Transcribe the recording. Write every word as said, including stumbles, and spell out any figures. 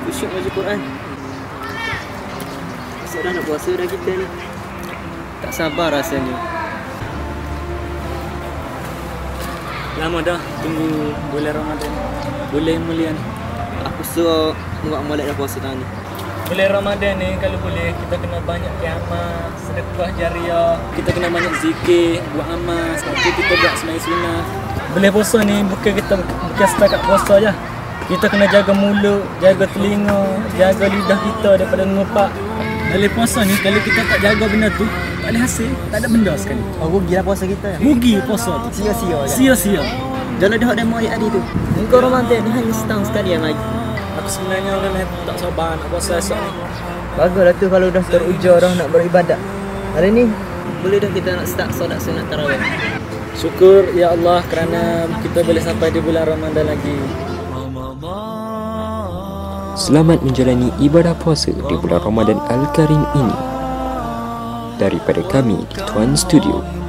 Kusyuk baca Quran. Sudah nak puasa dah kita ni. Tak sabar rasanya. Lama dah tunggu bulan Ramadan. Bulan mulia ni. Aku suruh buat molek dah puasa tahun ni. Bulan Ramadan ni kalau boleh kita kena banyak amal, sedekah jariah, kita kena banyak zikir, buat amal, sebab tu kita buat sembahyang sunat. Boleh puasa ni bukan kita bukan setakat puasa je. Kita kena jaga mulut, jaga telinga, jaga lidah kita daripada mengupak. Dalam puasa ni kalau kita tak jaga benda tu, tak ada hasil, tak ada benda sekali. Oh, rugi lah puasa kita. Rugi puasa tu. Sia-sia je. Sia-sia. Jangan dah demo ayat tadi tu. Engkau Ramadan ni hanya setahun sekali yang lagi. Aku sebenarnya orang ni tak sabar nak puasa esok ni. Baguslah tu kalau dah teruja dah nak beribadat. Hari ni boleh dah kita nak start solat sunat tarawih. Syukur ya Allah kerana kita boleh sampai di bulan Ramadan lagi. Selamat menjalani ibadah puasa di bulan Ramadan Al-Karim ini. Daripada kami di Tuan Studio.